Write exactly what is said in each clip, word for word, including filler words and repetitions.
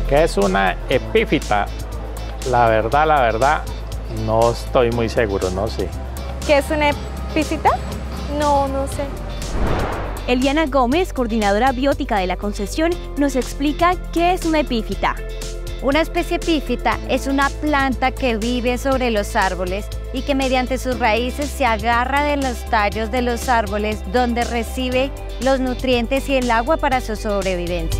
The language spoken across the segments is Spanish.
¿Qué es una epífita? La verdad, la verdad, no estoy muy seguro, no sé. ¿Qué es una epífita? No, no sé. Eliana Gómez, coordinadora biótica de la concesión, nos explica qué es una epífita. Una especie epífita es una planta que vive sobre los árboles y que mediante sus raíces se agarra de los tallos de los árboles donde recibe los nutrientes y el agua para su sobrevivencia.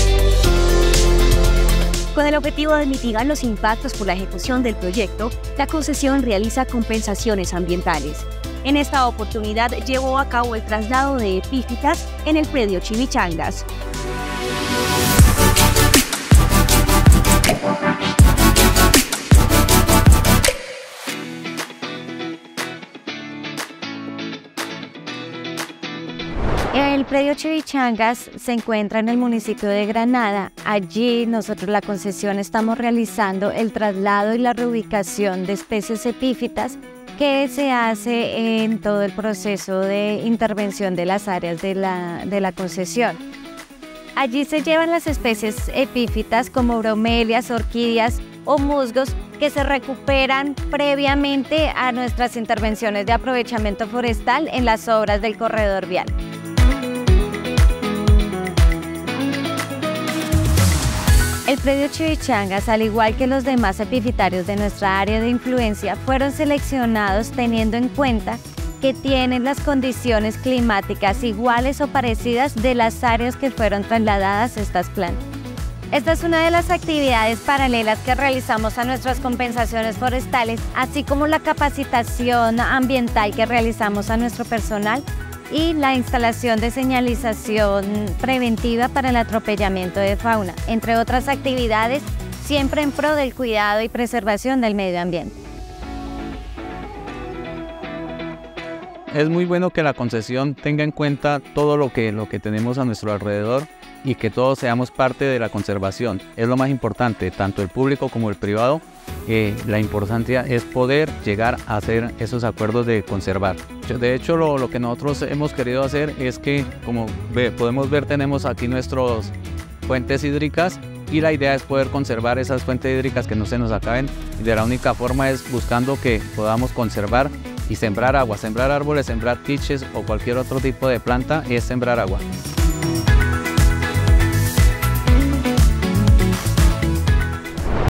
Con el objetivo de mitigar los impactos por la ejecución del proyecto, la concesión realiza compensaciones ambientales. En esta oportunidad llevó a cabo el traslado de epífitas en el predio Chimichangas. El predio Chimichangas se encuentra en el municipio de Granada. Allí nosotros, la concesión, estamos realizando el traslado y la reubicación de especies epífitas que se hace en todo el proceso de intervención de las áreas de la, de la concesión. Allí se llevan las especies epífitas como bromelias, orquídeas o musgos que se recuperan previamente a nuestras intervenciones de aprovechamiento forestal en las obras del corredor vial. El predio Chimichangas, al igual que los demás epifitarios de nuestra área de influencia, fueron seleccionados teniendo en cuenta que tienen las condiciones climáticas iguales o parecidas de las áreas que fueron trasladadas estas plantas. Esta es una de las actividades paralelas que realizamos a nuestras compensaciones forestales, así como la capacitación ambiental que realizamos a nuestro personal y la instalación de señalización preventiva para el atropellamiento de fauna, entre otras actividades, siempre en pro del cuidado y preservación del medio ambiente. Es muy bueno que la concesión tenga en cuenta todo lo que, lo que tenemos a nuestro alrededor y que todos seamos parte de la conservación. Es lo más importante, tanto el público como el privado. Eh, la importancia es poder llegar a hacer esos acuerdos de conservar. De hecho, lo, lo que nosotros hemos querido hacer es que, como ve, podemos ver, tenemos aquí nuestras fuentes hídricas y la idea es poder conservar esas fuentes hídricas que no se nos acaben, y de la única forma es buscando que podamos conservar y sembrar agua. Sembrar árboles, sembrar tiches o cualquier otro tipo de planta es sembrar agua.